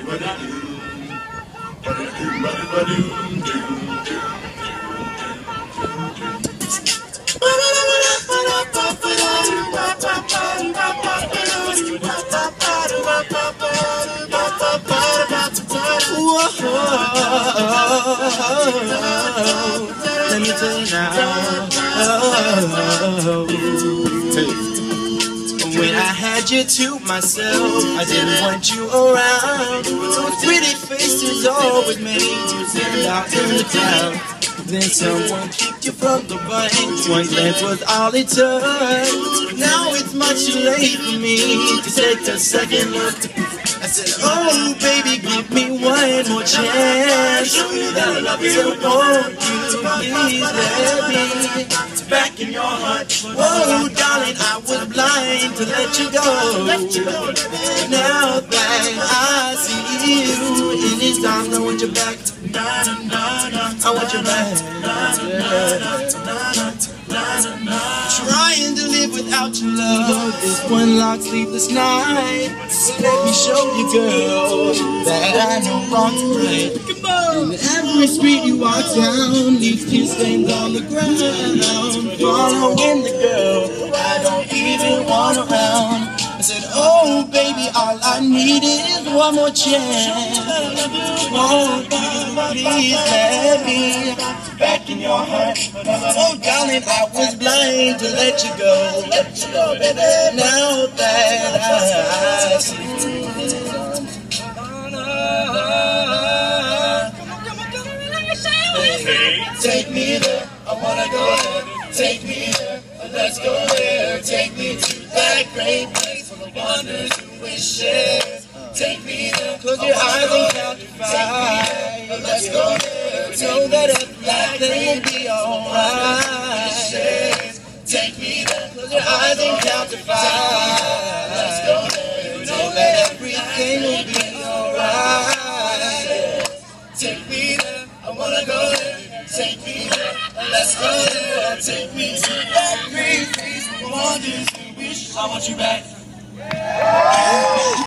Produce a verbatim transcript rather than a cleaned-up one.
Let me tell you now. When I had you to myself, I didn't want you around. Pretty faces always made you stand out in the crowd. Then someone kicked you from the bank. One glance was all it took. Now it's much too late for me to take a second look. I said, oh baby, give me one more chance. Show you that I love you. So won't you please let me back in your heart? Whoa, darling, I was blind to let you go. Now that I see you in these arms, I want you back. I want you back. Trying to live without your love is one long sleepless night. Let me show you, girl, that I know wrong to right. In every street you walk down, leaves tear stains on the ground. Following the girl I don't even want around. I said, oh baby, all I need is one more chance. Won't you please let me back in your heart? Oh darling, I was blind to let you go. Now that I see you, take me there, I wanna go there. Take me there, let's go there. Take me to that great place full of wonders and wishes. Take me there, close your eyes and count to five. Let's go there. Know that everything will be alright. Take me there, close your eyes and count to five. Let's go there. Know that everything will be alright. Take me there, I wanna go there. Take me there, let's go there. Take me to that great place, wonders and wish. I want you back.